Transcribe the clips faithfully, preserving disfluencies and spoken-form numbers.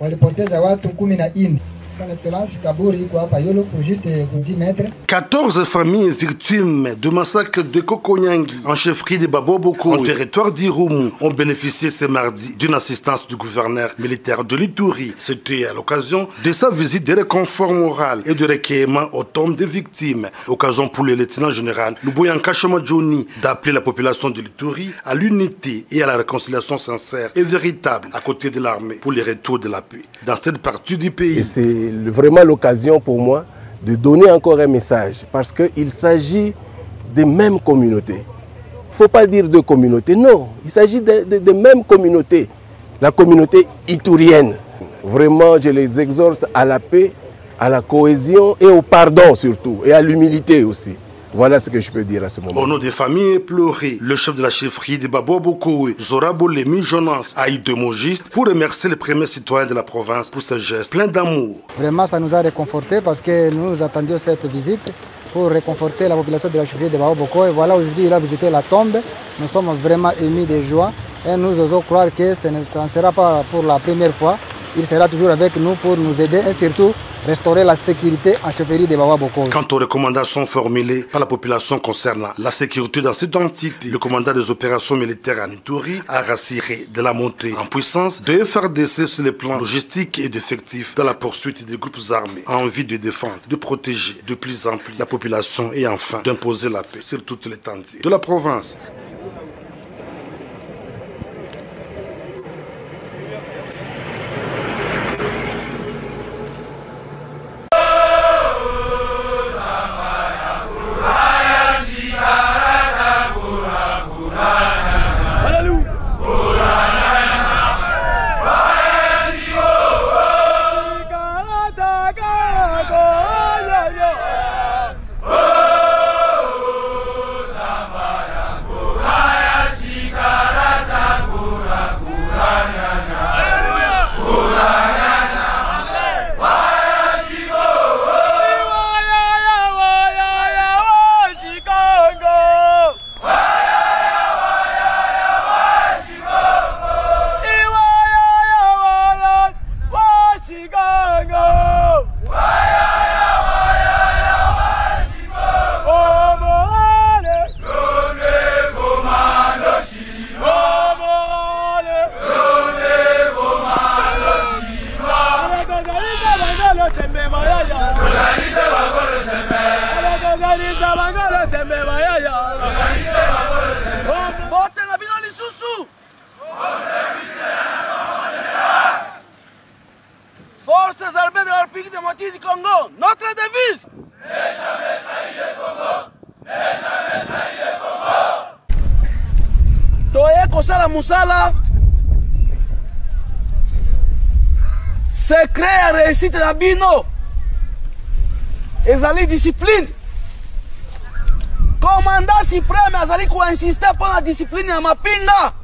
walipoteza watu kumi na nne. Son Excellence Kaburi iko hapa yolo pour juste dix mètres. quatorze familles victimes de massacre de Kokonyangi en chefferie de Baboboko, en territoire d'Irumu, ont bénéficié ce mardi d'une assistance du gouverneur militaire de l'Ituri. C'était à l'occasion de sa visite de réconfort moral et de recueillement aux tombes des victimes. Occasion pour le lieutenant général Luboyanka Shomadjoni d'appeler la population de l'Ituri à l'unité et à la réconciliation sincère et véritable à côté de l'armée pour le retour de la paix dans cette partie du pays. C'est vraiment l'occasion pour moi de donner encore un message parce qu'il s'agit des mêmes communautés. Il ne faut pas dire deux communautés, non, il s'agit des de, de mêmes communautés, la communauté iturienne. Vraiment, je les exhorte à la paix, à la cohésion et au pardon surtout, et à l'humilité aussi. Voilà ce que je peux dire à ce moment. Au nom des familles éplorées, le chef de la chefferie de Baboboko, Zorabo Lemi Jonas, a eu deux mots justes pour remercier les premiers citoyens de la province pour ce geste plein d'amour. Vraiment, ça nous a réconfortés parce que nous attendions cette visite pour réconforter la population de la chefferie de Baboboko. Et voilà, aujourd'hui, il a visité la tombe. Nous sommes vraiment émus de joie et nous osons croire que ce ne, ça ne sera pas pour la première fois. Il sera toujours avec nous pour nous aider et surtout restaurer la sécurité en chefferie de Baboboko. Quant aux recommandations formulées par la population concernant la sécurité dans cette entité, le commandant des opérations militaires en Ituri a rassuré de la montée en puissance de F R D C sur les plans logistiques et d'effectifs dans la poursuite des groupes armés en vue de défendre, de protéger de plus en plus la population et enfin d'imposer la paix sur toute l'étendue de la province. Forces armées de la République démocratique du Congo, notre devise. Ne jamais trahir le Congo. Ne jamais trahir le Congo. Toye kosala musala. Secret à réussite na bino. Ezali discipline. Commandant suprême azali ko insister pour la discipline ya mapinga.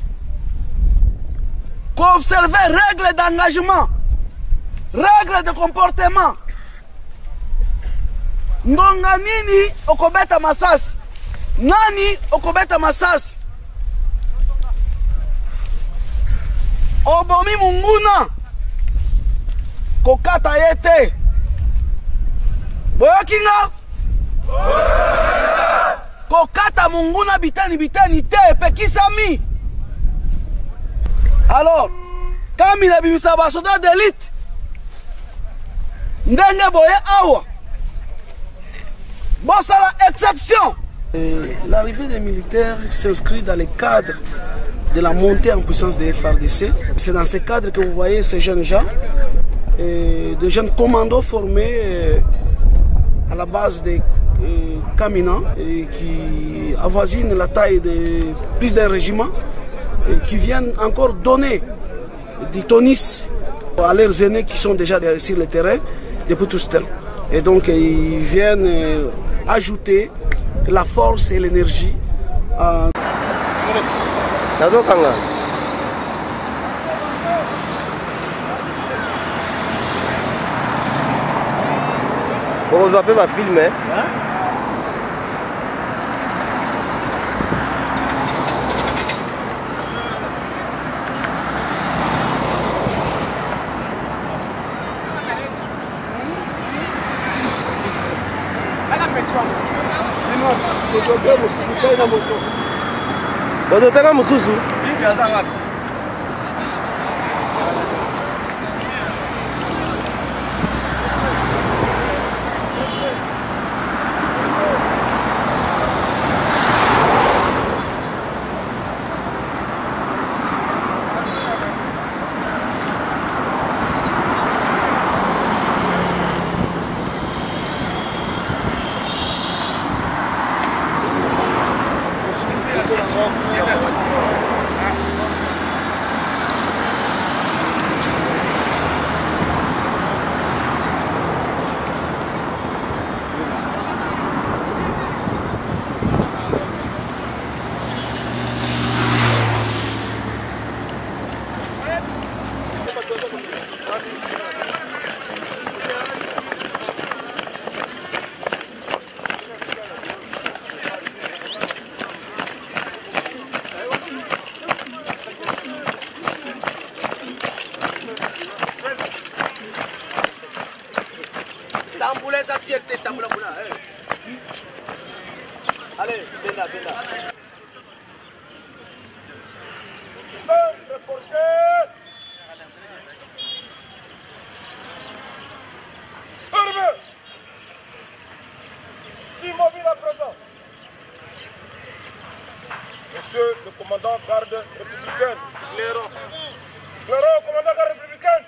Observer règles d'engagement. Règles de comportement. Ngonga nini okobeta masasi? Nani okobeta masasi? Obomi munguna kokata yete. Boyakinga? Kokata munguna bitani bitani te pekisami. Alors, comme il a vu sa soldat d'élite, ndenge boye awa, bon ça la exception. L'arrivée des militaires s'inscrit dans le cadre de la montée en puissance des F R D C. C'est dans ce cadre que vous voyez ces jeunes gens, et des jeunes commandos formés à la base des Kamina, et qui avoisinent la taille de plus d'un régiment, et qui viennent encore donner du tonus à leurs aînés qui sont déjà sur le terrain depuis tout ce temps. Et donc ils viennent ajouter la force et l'énergie. À... Vous avez ma film, hein? Bozotanga mususu. Allez, viens là, viens là. Monsieur le commandant garde républicaine. Clairon. Clairon, commandant garde républicaine.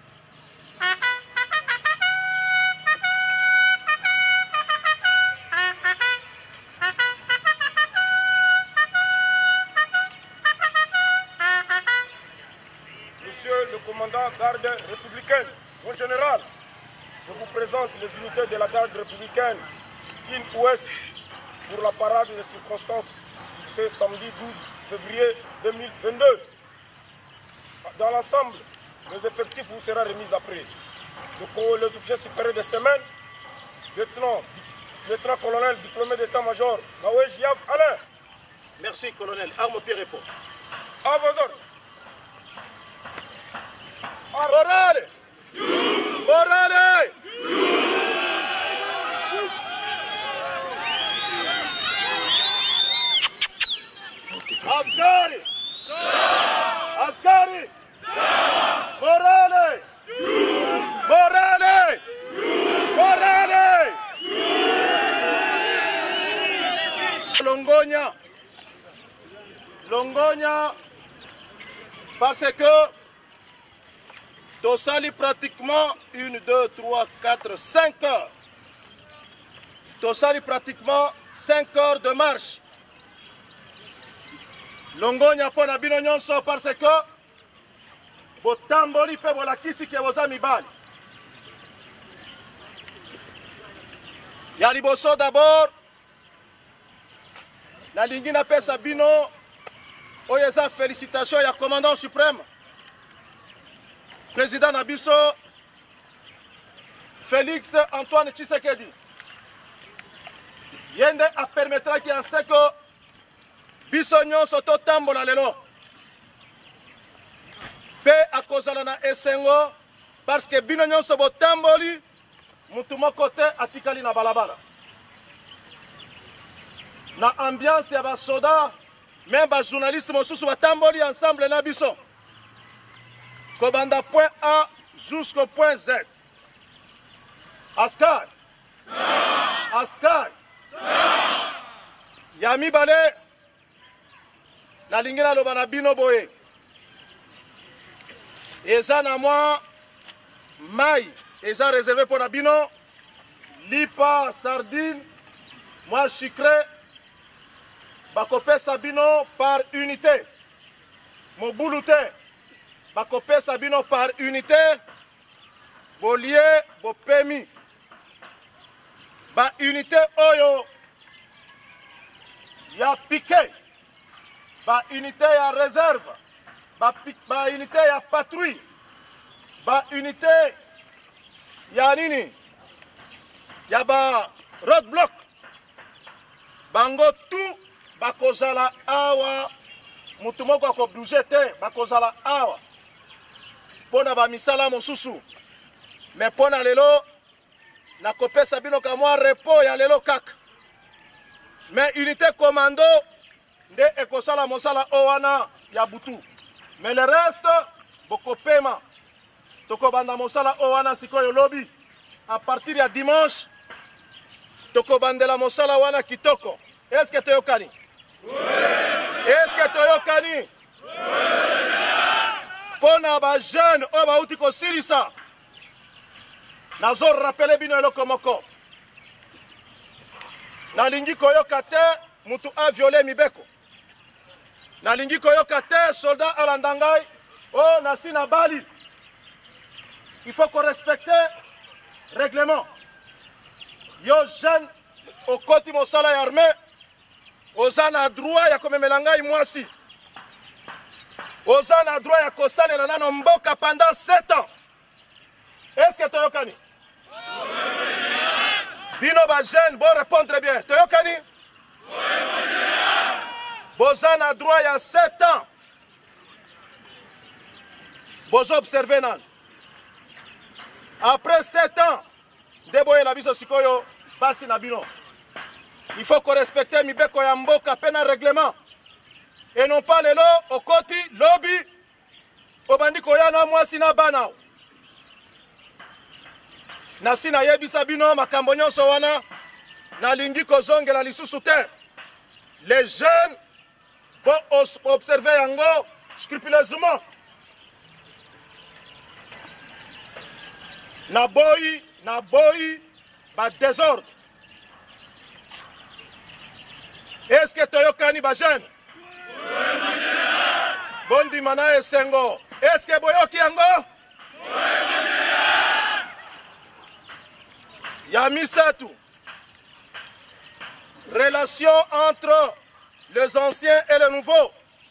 Monsieur le commandant garde républicaine, mon général, je vous présente les unités de la garde républicaine Kin-Ouest pour la parade des circonstances. C'est samedi douze février deux mille vingt-deux. Dans l'ensemble, les effectifs vous seront remis après. Le, les officiers supérieurs de semaine, lieutenant, lieutenant colonel diplômé d'état-major, Maouej Yav Alain. Merci colonel. Arme au pied répond. À vos ordres. Morale! Morale! Askari! Askari! Morale! Morale! Morale! Longonia! Longonia! Parce que Tosali pratiquement une, deux, trois, quatre, cinq heures. Tosali pratiquement cinq heures de marche. Longonia pona bino nyonso parce que botamboli pe bolakisi ke boza mibali. Ya liboso d'abord nalingi napesa bino oyo eza félicitation ya commandant suprême président Nabiso Félix Antoine Tshisekedi. Yende a permettra ki anseko biso nyonso totambola lelo pe akozala na esengo parce que bino nyonso botamboli mutu moko te atikali na balabala na ambiance ya basoda même bajournaliste mosusu batamboli ensemble na biso kobanda point A jusqu'au point Z. Askar Askar ya mibale nalingi naloba na bino boye eza na mwa mai eza réservé pour na bino lipa sardine mwa sucré bakopesa bino par unité mobulu te bakopesa bino par unité bolie bopemi ba unité oyo ya piqué ba unité ya réserve ba, ba unité ya patrouille ba unité ya nini ya ba roadblock bango tout bakozala awa mutu moko akoblouge te bakozala awa pona ba misala mosusu mais pona lelo nakopesa bino ka mwa repos ya lelo kaka mais unité commando nde ekosala mosala owana ya butu. Mais le reste bokopema tokobanda mosala owana sikoyo lobby à partir ya dimanche tokobandela mosala wana kitoko. Est-ce que toyokani? Oui. Est-ce que toyokani? Oui. Pona ba jeune o ba uti ko sirisa. Nazo rappele bino eloko moko. Nalingi koyoka te mutu a violé mibeko. Nalingi koyoka te soldat alandangai o nasi na bali. Il faut qu'on respecte le règlement. Yo jeune au côté mosala ya armée ozana droit ya komemelanga mwasi. Ozana droit ya kosalela nano mboka pendant sept ans. Est-ce que toyokani? Bino ba jeune bon répondre bien. Toyokani? Bozana droit ya sept ans. Bozo observer nan. Après sept ans, deboye la biso sikoyo basi na bino. Il faut qu'on respecte mibeko ya mboka pena règlement. Et non pas lelo okoti lobby obandi koyana mwasi na bana. Nasi na yebisa bino makambo nyonso wana nalingi kozongela lisusu te. Les jeunes vont observer yango scrupuleusement. Na boyi, na boyi, ba désordre. Est-ce que toyokani ba jeune? Bondi mana esengo. Est-ce que boyoki yango? Yamisatu. Relation entre les anciens et les nouveaux.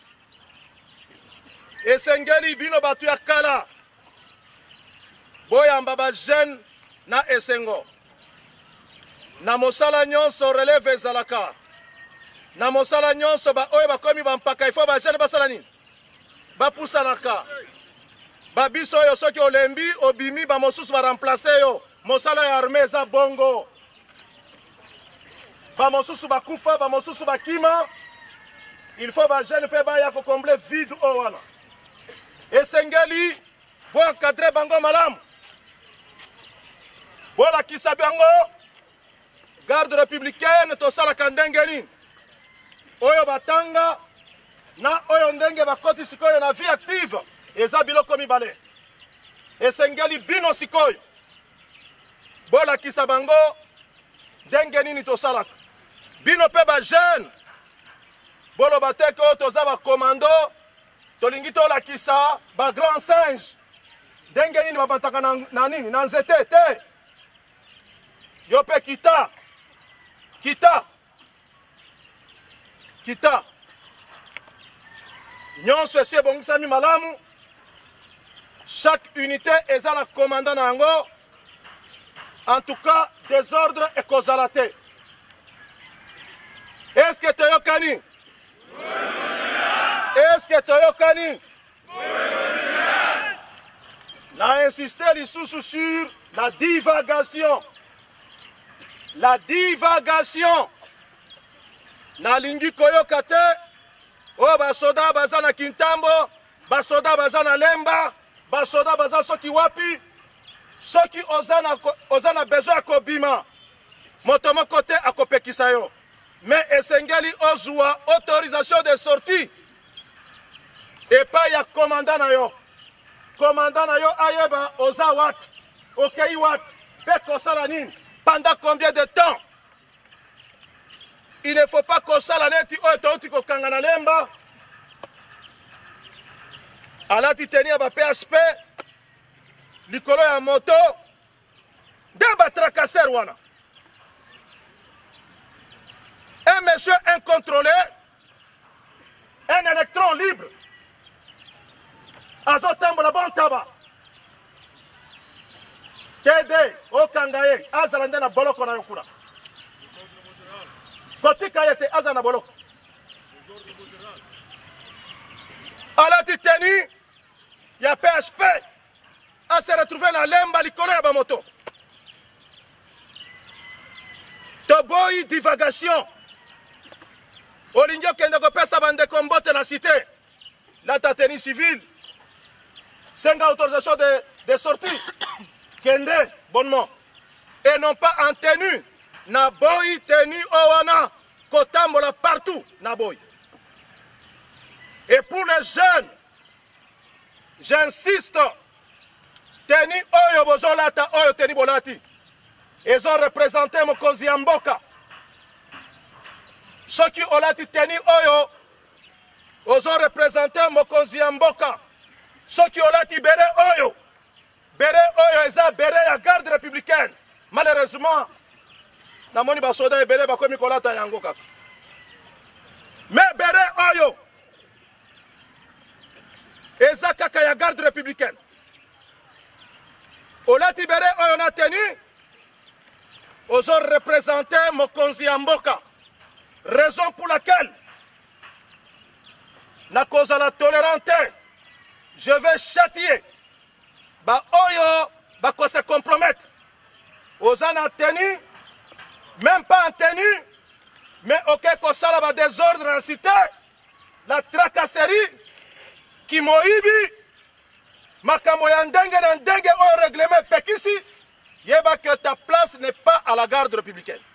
Esengeli bino batu ya kala. Boyamba ba jeune na esengo. Na mosala nyonso relève ezalaka. Na mosala nyonso ba oyo bakomi bampaka ifo ba jeune basala nini? Ba pusanaka. Ba biso yo soki olembi obimi ba mosusu ba remplacer yo. Mosala ya armée za bongo. Ba mosusu ba kufa, ba mosusu ba kima. Il faut ba jeune pe ba ya ko combler vide o wana. Esengeli bo encadrer bango malamu. Bola kisabango garde républicaine tosala kandengeni. Oyo batanga na oyo ndenge bakoti sikoyo na vie active eza biloko mibale. Esengeli bino sikoyo. Bola kisabango ndenge nini tosalaka. Bino pe ba jeune. Bolo bateko toza ba commando tolingi tola kisa ba grand singe. Ndenge nini babantaka na, na nini na nzete te. Yo pe kita. Kita. Kita. Nyonso esi ebongisami malamu. Chaque unité eza na commandant na yango. En tout cas, désordre et causalité. Est-ce que toyokani? Est-ce que toyokani? Na insister lisusu sur la divagation. La divagation. Na lingi koyoka te. O basoda baza na Kintambo, basoda baza na Lemba, basoda baza soki wapi. Soki ozana ozana besoin kobima. Moto moko te akopekisa yo. Mais esengeli ozwa autorisation de sortie. Et pas ya commandant na yo. Commandant na yo ayeba oza wapi. Okei wapi. Pe kosala nini. Pendant combien de temps? Il ne faut pas qu'on sala neti oyo touti kokanga na Lemba. Alati tenir ba P H P. Likolo ya moto. De ba tracasser wana. Un monsieur incontrôlé. Un électron libre. Azotambola bon taba. Tede okangaye azalande na boloko na yokuna. Kotika yete azana boloko. Alati teni ya P H P a se retrouver na Lemba likolo ya ba moto. Toboyi divagation. olingi okende kopesa bandeko mbote na cité là ta tenue civile senga autorisation de, de sortie kende bonnement et non pas en tenue na boy tenue owana kotambola partout na boy. Et pour les jeunes, j'insiste, teni oyo bozolata oyo teni bolati. Ils ont représenté mokonzi ya mboka. Soki olati teni oyo, ils ont représenté mokonzi ya mboka. Soki olati bere oyo, bere oyo eza bere ya garde républicaine. Malheureusement, namoni basoda ebele bakomi kolata yango kaka. Mais bere oyo, eza kaka ya garde républicaine. Olati bere oyo na tenu, ils ont représenté mokonzi ya mboka. Raison pour laquelle, na cause la tolérante, je vais châtier. Ba oyo, ba ko se compromettre. Oza na tenu, même pas en tenue, mais ok ko sala ba désordre en cité, la tracasserie, qui moibi, makambo ya ndenge na ndenge au règlement pekisi, yeba que ta place n'est pas à la garde républicaine.